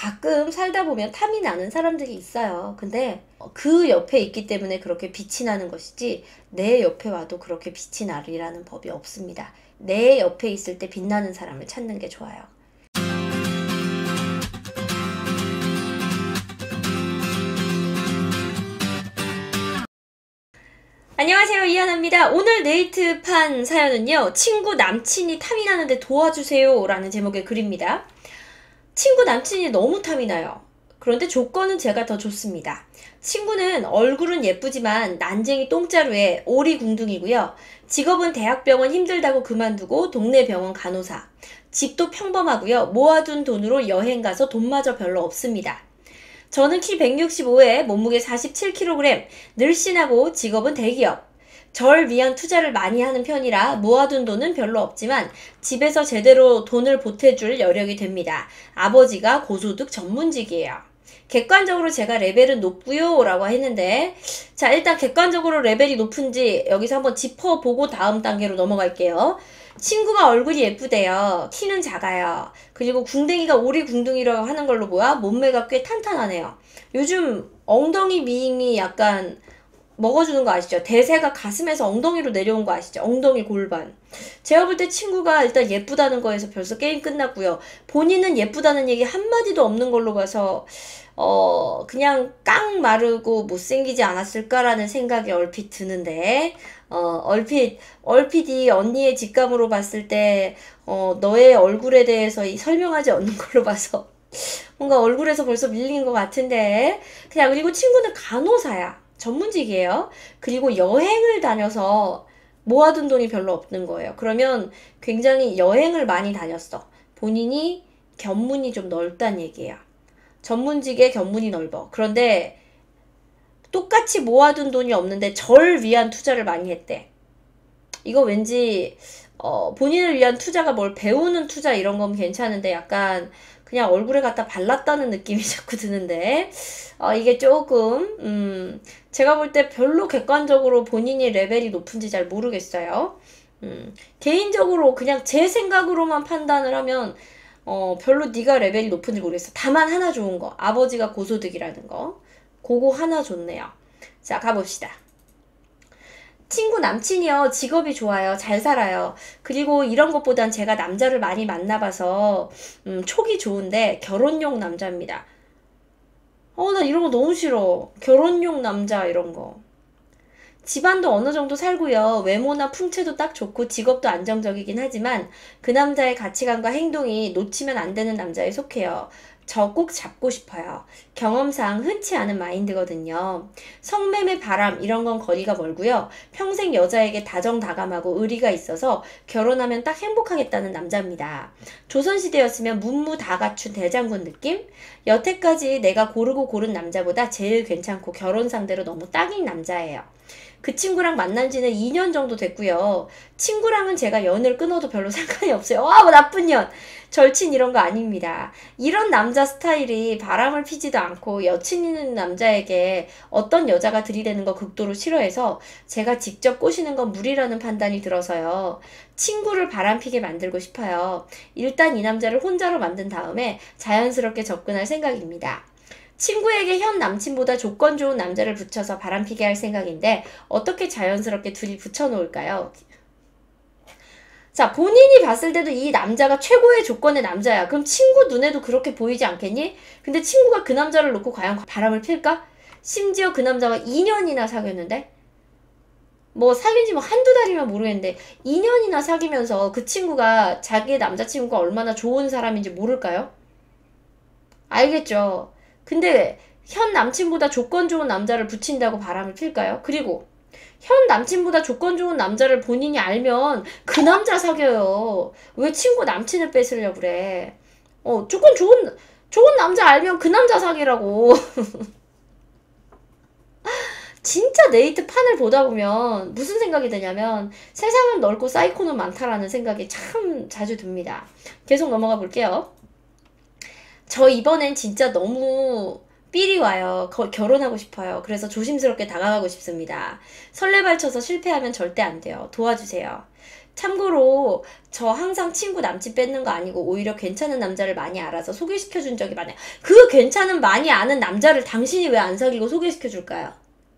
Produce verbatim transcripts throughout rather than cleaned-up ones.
가끔 살다 보면 탐이 나는 사람들이 있어요. 근데 그 옆에 있기 때문에 그렇게 빛이 나는 것이지 내 옆에 와도 그렇게 빛이 나리라는 법이 없습니다. 내 옆에 있을 때 빛나는 사람을 찾는 게 좋아요. 안녕하세요, 이하나입니다. 오늘 네이트판 사연은요, 친구 남친이 탐이 나는데 도와주세요 라는 제목의 글입니다. 친구 남친이 너무 탐이 나요. 그런데 조건은 제가 더 좋습니다. 친구는 얼굴은 예쁘지만 난쟁이 똥자루에 오리궁둥이고요. 직업은 대학병원 힘들다고 그만두고 동네 병원 간호사. 집도 평범하고요. 모아둔 돈으로 여행 가서 돈마저 별로 없습니다. 저는 키 백육십오에 몸무게 사십칠 킬로그램, 늘씬하고 직업은 대기업. 절 위한 투자를 많이 하는 편이라 모아둔 돈은 별로 없지만 집에서 제대로 돈을 보태줄 여력이 됩니다. 아버지가 고소득 전문직이에요. 객관적으로 제가 레벨은 높고요 라고 했는데, 자, 일단 객관적으로 레벨이 높은지 여기서 한번 짚어보고 다음 단계로 넘어갈게요. 친구가 얼굴이 예쁘대요. 키는 작아요. 그리고 궁뎅이가 오리궁둥이라고 하는 걸로 보아 몸매가 꽤 탄탄하네요. 요즘 엉덩이 미인이 약간 먹어주는 거 아시죠? 대세가 가슴에서 엉덩이로 내려온 거 아시죠? 엉덩이 골반. 제가 볼 때 친구가 일단 예쁘다는 거에서 벌써 게임 끝났고요. 본인은 예쁘다는 얘기 한마디도 없는 걸로 봐서 어 그냥 깡 마르고 못생기지 않았을까라는 생각이 얼핏 드는데, 어 얼핏 얼핏 이 언니의 직감으로 봤을 때 어 너의 얼굴에 대해서 이 설명하지 않는 걸로 봐서 뭔가 얼굴에서 벌써 밀린 것 같은데, 그냥. 그리고 친구는 간호사야. 전문직이에요. 그리고 여행을 다녀서 모아둔 돈이 별로 없는 거예요. 그러면 굉장히 여행을 많이 다녔어. 본인이 견문이 좀 넓다는 얘기예요. 전문직의 견문이 넓어. 그런데 똑같이 모아둔 돈이 없는데 절 위한 투자를 많이 했대. 이거 왠지 어, 본인을 위한 투자가 뭘 배우는 투자 이런 건 괜찮은데 약간 그냥 얼굴에 갖다 발랐다는 느낌이 자꾸 드는데, 어, 이게 조금 음, 제가 볼 때 별로 객관적으로 본인이 레벨이 높은지 잘 모르겠어요. 음, 개인적으로 그냥 제 생각으로만 판단을 하면 어, 별로 네가 레벨이 높은지 모르겠어. 다만 하나 좋은 거, 아버지가 고소득이라는 거, 그거 하나 좋네요. 자, 가봅시다. 친구 남친이요. 직업이 좋아요. 잘 살아요. 그리고 이런 것보단 제가 남자를 많이 만나봐서 음, 촉이 좋은데 결혼용 남자입니다. 어, 나 이런 거 너무 싫어. 결혼용 남자 이런 거. 집안도 어느 정도 살고요. 외모나 풍채도 딱 좋고 직업도 안정적이긴 하지만 그 남자의 가치관과 행동이 놓치면 안 되는 남자에 속해요. 저 꼭 잡고 싶어요. 경험상 흔치 않은 마인드거든요. 성매매 바람 이런 건 거리가 멀고요. 평생 여자에게 다정다감하고 의리가 있어서 결혼하면 딱 행복하겠다는 남자입니다. 조선시대였으면 문무 다 갖춘 대장군 느낌? 여태까지 내가 고르고 고른 남자보다 제일 괜찮고 결혼 상대로 너무 딱인 남자예요. 그 친구랑 만난 지는 이 년 정도 됐고요. 친구랑은 제가 연을 끊어도 별로 상관이 없어요. 와, 뭐 나쁜 년! 절친 이런 거 아닙니다. 이런 남자 스타일이 바람을 피지도 않고 여친 있는 남자에게 어떤 여자가 들이대는 거 극도로 싫어해서 제가 직접 꼬시는 건 무리라는 판단이 들어서요. 친구를 바람피게 만들고 싶어요. 일단 이 남자를 혼자로 만든 다음에 자연스럽게 접근할 생각입니다. 친구에게 현 남친보다 조건 좋은 남자를 붙여서 바람피게 할 생각인데 어떻게 자연스럽게 둘이 붙여놓을까요? 자, 본인이 봤을 때도 이 남자가 최고의 조건의 남자야. 그럼 친구 눈에도 그렇게 보이지 않겠니? 근데 친구가 그 남자를 놓고 과연 바람을 필까? 심지어 그 남자가 이 년이나 사귀었는데? 뭐 사귄 지 뭐 한두 달이면 모르겠는데 이 년이나 사귀면서 그 친구가 자기의 남자친구가 얼마나 좋은 사람인지 모를까요? 알겠죠? 근데 현 남친보다 조건 좋은 남자를 붙인다고 바람을 필까요? 그리고 현 남친보다 조건 좋은 남자를 본인이 알면 그 남자 사겨요. 왜 친구 남친을 뺏으려고 그래? 어, 조건 좋은 좋은 남자 알면 그 남자 사귀라고. 진짜 네이트 판을 보다 보면 무슨 생각이 드냐면 세상은 넓고 사이코는 많다라는 생각이 참 자주 듭니다. 계속 넘어가 볼게요. 저 이번엔 진짜 너무 삘이 와요. 거, 결혼하고 싶어요. 그래서 조심스럽게 다가가고 싶습니다. 설레발쳐서 실패하면 절대 안 돼요. 도와주세요. 참고로 저 항상 친구 남친 뺏는 거 아니고 오히려 괜찮은 남자를 많이 알아서 소개시켜 준 적이 많아요. 그 괜찮은 많이 아는 남자를 당신이 왜 안 사귀고 소개시켜 줄까요?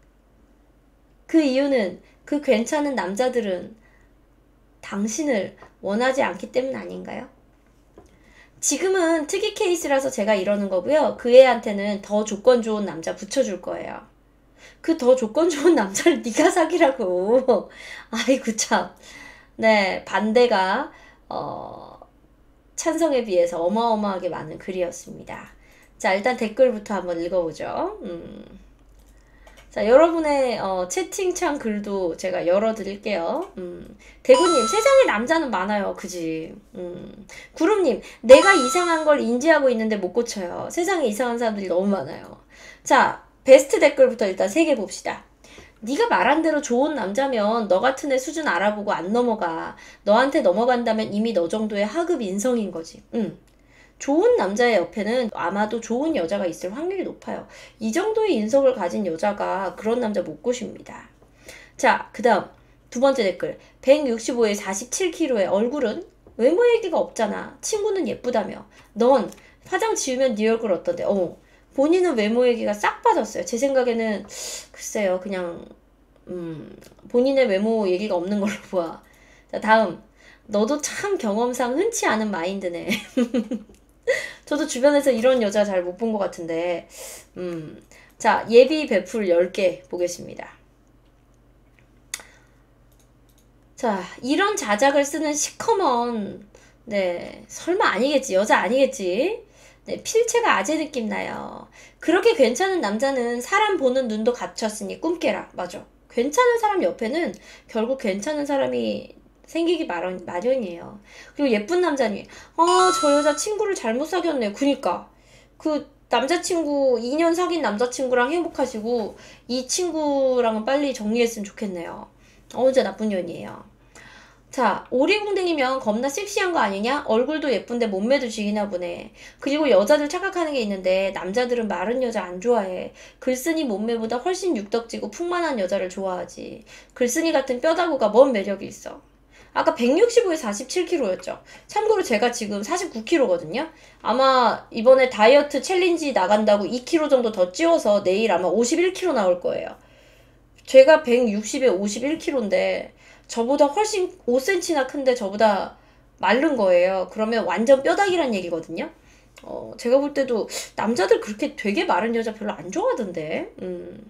그 이유는 그 괜찮은 남자들은 당신을 원하지 않기 때문 아닌가요? 지금은 특이 케이스라서 제가 이러는 거고요. 그 애한테는 더 조건 좋은 남자 붙여줄 거예요. 그 더 조건 좋은 남자를 네가 사귀라고. 아이고 참. 네, 반대가 어, 찬성에 비해서 어마어마하게 많은 글이었습니다. 자, 일단 댓글부터 한번 읽어보죠. 음. 자, 여러분의 어, 채팅창 글도 제가 열어드릴게요. 음. 대구님, 세상에 남자는 많아요. 그지? 음. 구름님, 내가 이상한 걸 인지하고 있는데 못 고쳐요. 세상에 이상한 사람들이 너무 많아요. 자, 베스트 댓글부터 일단 세 개 봅시다. 네가 말한 대로 좋은 남자면 너 같은 애 수준 알아보고 안 넘어가. 너한테 넘어간다면 이미 너 정도의 하급 인성인 거지. 음. 좋은 남자의 옆에는 아마도 좋은 여자가 있을 확률이 높아요. 이 정도의 인성을 가진 여자가 그런 남자 못 꼬십니다. 자, 그 다음 두 번째 댓글. 백육십오에 사십칠 킬로그램의 얼굴은 외모 얘기가 없잖아. 친구는 예쁘다며. 넌 화장 지우면 네 얼굴 어떤데? 어. 본인은 외모 얘기가 싹 빠졌어요. 제 생각에는 글쎄요. 그냥 음, 본인의 외모 얘기가 없는 걸로 봐. 자, 다음. 너도 참 경험상 흔치 않은 마인드네. 저도 주변에서 이런 여자 잘 못 본 것 같은데. 음. 자, 예비 베풀 열 개 보겠습니다. 자, 이런 자작을 쓰는 시커먼, 네, 설마 아니겠지. 여자 아니겠지. 네, 필체가 아재 느낌 나요. 그렇게 괜찮은 남자는 사람 보는 눈도 갖췄으니 꿈 깨라. 맞아. 괜찮은 사람 옆에는 결국 괜찮은 사람이 생기기 마련, 마련이에요. 그리고 예쁜 남자니, 아, 저 여자 친구를 잘못 사귀었네요. 그니까. 그 남자친구, 이 년 사귄 남자친구랑 행복하시고, 이 친구랑은 빨리 정리했으면 좋겠네요. 어, 진짜 나쁜 년이에요. 자, 오리궁뎅이면 겁나 섹시한 거 아니냐? 얼굴도 예쁜데 몸매도 죽이나 보네. 그리고 여자들 착각하는 게 있는데 남자들은 마른 여자 안 좋아해. 글쓴이 몸매보다 훨씬 육덕지고 풍만한 여자를 좋아하지. 글쓴이 같은 뼈다구가 뭔 매력이 있어. 아까 백육십오에 사십칠 킬로그램였죠. 참고로 제가 지금 사십구 킬로그램거든요. 아마 이번에 다이어트 챌린지 나간다고 이 킬로그램 정도 더 찌워서 내일 아마 오십일 킬로그램 나올 거예요. 제가 백육십에 오십일 킬로그램인데 저보다 훨씬 오 센티미터나 큰데 저보다 마른 거예요. 그러면 완전 뼈다귀란 얘기거든요. 어, 제가 볼 때도 남자들 그렇게 되게 마른 여자 별로 안 좋아하던데. 음.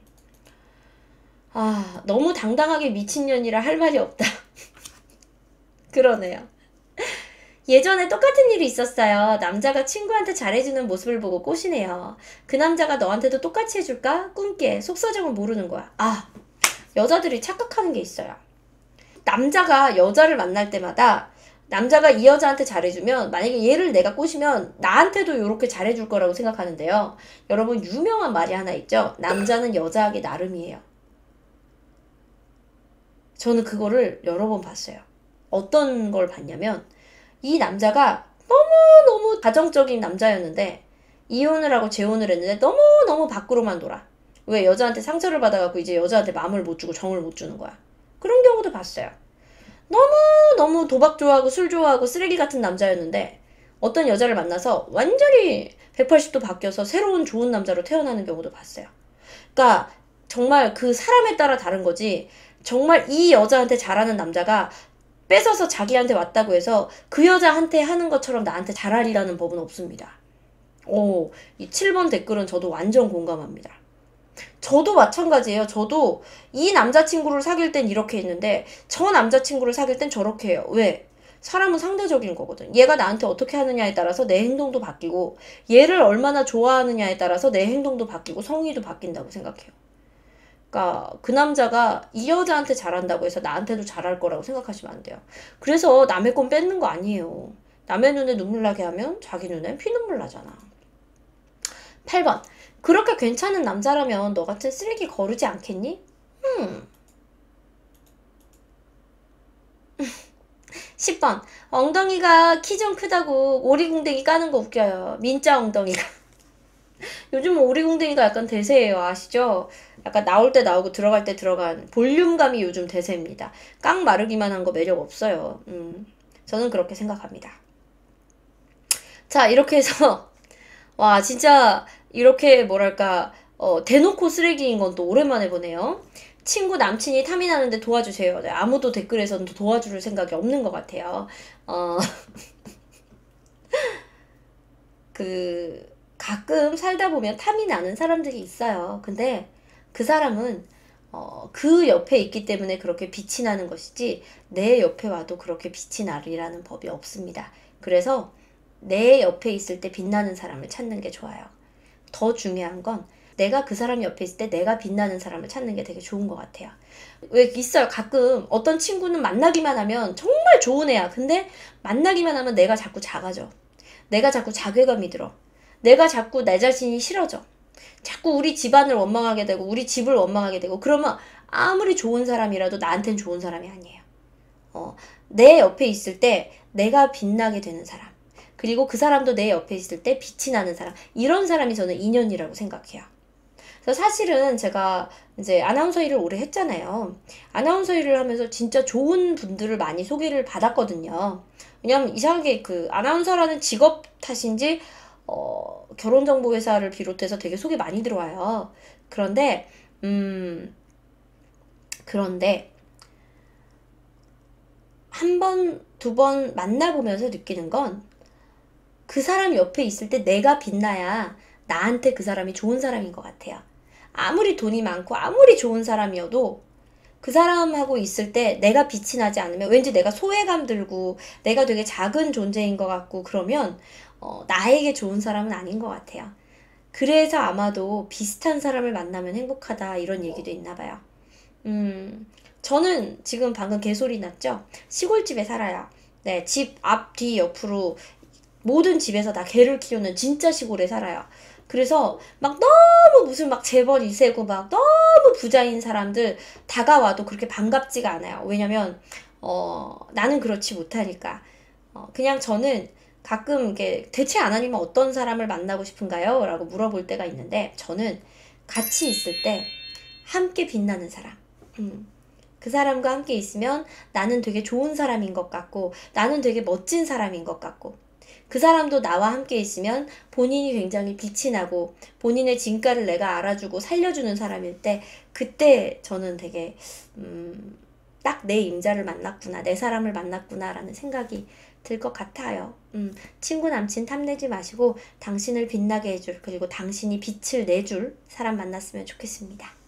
아, 너무 당당하게 미친년이라 할 말이 없다. 그러네요. 예전에 똑같은 일이 있었어요. 남자가 친구한테 잘해주는 모습을 보고 꼬시네요. 그 남자가 너한테도 똑같이 해줄까? 꿈깨. 속사정을 모르는 거야. 아, 여자들이 착각하는 게 있어요. 남자가 여자를 만날 때마다 남자가 이 여자한테 잘해주면 만약에 얘를 내가 꼬시면 나한테도 이렇게 잘해줄 거라고 생각하는데요. 여러분 유명한 말이 하나 있죠. 남자는 여자하기 나름이에요. 저는 그거를 여러 번 봤어요. 어떤 걸 봤냐면 이 남자가 너무너무 가정적인 남자였는데 이혼을 하고 재혼을 했는데 너무너무 밖으로만 놀아. 왜? 여자한테 상처를 받아갖고 이제 여자한테 마음을 못 주고 정을 못 주는 거야. 그런 경우도 봤어요. 너무너무 도박 좋아하고 술 좋아하고 쓰레기 같은 남자였는데 어떤 여자를 만나서 완전히 백팔십 도 바뀌어서 새로운 좋은 남자로 태어나는 경우도 봤어요. 그러니까 정말 그 사람에 따라 다른 거지 정말 이 여자한테 잘하는 남자가 뺏어서 자기한테 왔다고 해서 그 여자한테 하는 것처럼 나한테 잘하리라는 법은 없습니다. 오, 이 칠 번 댓글은 저도 완전 공감합니다. 저도 마찬가지예요. 저도 이 남자친구를 사귈 땐 이렇게 했는데 저 남자친구를 사귈 땐 저렇게 해요. 왜? 사람은 상대적인 거거든. 얘가 나한테 어떻게 하느냐에 따라서 내 행동도 바뀌고 얘를 얼마나 좋아하느냐에 따라서 내 행동도 바뀌고 성의도 바뀐다고 생각해요. 그러니까 그 남자가 이 여자한테 잘한다고 해서 나한테도 잘할 거라고 생각하시면 안 돼요. 그래서 남의 건 뺏는 거 아니에요. 남의 눈에 눈물 나게 하면 자기 눈엔 피눈물 나잖아. 팔 번. 그렇게 괜찮은 남자라면 너 같은 쓰레기 거르지 않겠니? 음. 십 번. 엉덩이가 키 좀 크다고 오리궁뎅이 까는 거 웃겨요. 민짜 엉덩이가. 요즘 오리궁뎅이가 약간 대세예요. 아시죠? 약간 나올 때 나오고 들어갈 때 들어간 볼륨감이 요즘 대세입니다. 깡 마르기만 한 거 매력 없어요. 음, 저는 그렇게 생각합니다. 자, 이렇게 해서 와, 진짜 이렇게 뭐랄까 어, 대놓고 쓰레기인 건 또 오랜만에 보네요. 친구 남친이 탐이 나는데 도와주세요. 네, 아무도 댓글에서는 도와줄 생각이 없는 것 같아요. 어, 그 가끔 살다 보면 탐이 나는 사람들이 있어요. 근데 그 사람은 어, 그 옆에 있기 때문에 그렇게 빛이 나는 것이지 내 옆에 와도 그렇게 빛이 나리라는 법이 없습니다. 그래서 내 옆에 있을 때 빛나는 사람을 찾는 게 좋아요. 더 중요한 건 내가 그 사람 옆에 있을 때 내가 빛나는 사람을 찾는 게 되게 좋은 것 같아요. 왜 있어요. 가끔 어떤 친구는 만나기만 하면 정말 좋은 애야. 근데 만나기만 하면 내가 자꾸 작아져. 내가 자꾸 자괴감이 들어. 내가 자꾸 내 자신이 싫어져. 자꾸 우리 집안을 원망하게 되고 우리 집을 원망하게 되고 그러면 아무리 좋은 사람이라도 나한텐 좋은 사람이 아니에요. 어, 내 옆에 있을 때 내가 빛나게 되는 사람. 그리고 그 사람도 내 옆에 있을 때 빛이 나는 사람. 이런 사람이 저는 인연이라고 생각해요. 그래서 사실은 제가 이제 아나운서 일을 오래 했잖아요. 아나운서 일을 하면서 진짜 좋은 분들을 많이 소개를 받았거든요. 왜냐면 이상하게 그 아나운서라는 직업 탓인지 어, 결혼정보회사를 비롯해서 되게 소개 많이 들어와요. 그런데 음 그런데 한 번, 두 번 만나보면서 느끼는 건 그 사람 옆에 있을 때 내가 빛나야 나한테 그 사람이 좋은 사람인 것 같아요. 아무리 돈이 많고 아무리 좋은 사람이어도 그 사람하고 있을 때 내가 빛이 나지 않으면 왠지 내가 소외감 들고 내가 되게 작은 존재인 것 같고 그러면 어, 나에게 좋은 사람은 아닌 것 같아요. 그래서 아마도 비슷한 사람을 만나면 행복하다 이런 얘기도 있나 봐요. 음, 저는 지금 방금 개소리 났죠? 시골집에 살아요. 네, 집 앞, 뒤, 옆으로 모든 집에서 다 개를 키우는 진짜 시골에 살아요. 그래서 막 너무 무슨 막 재벌 이 세고 막 너무 부자인 사람들 다가와도 그렇게 반갑지가 않아요. 왜냐면 어, 나는 그렇지 못하니까. 어, 그냥 저는 가끔 이렇게 대체 하나님은 어떤 사람을 만나고 싶은가요? 라고 물어볼 때가 있는데 저는 같이 있을 때 함께 빛나는 사람. 음. 그 사람과 함께 있으면 나는 되게 좋은 사람인 것 같고 나는 되게 멋진 사람인 것 같고 그 사람도 나와 함께 있으면 본인이 굉장히 빛이 나고 본인의 진가를 내가 알아주고 살려주는 사람일 때 그때 저는 되게 음, 딱 내 임자를 만났구나 내 사람을 만났구나 라는 생각이 들 것 같아요. 음, 친구 남친 탐내지 마시고 당신을 빛나게 해줄 그리고 당신이 빛을 내줄 사람 만났으면 좋겠습니다.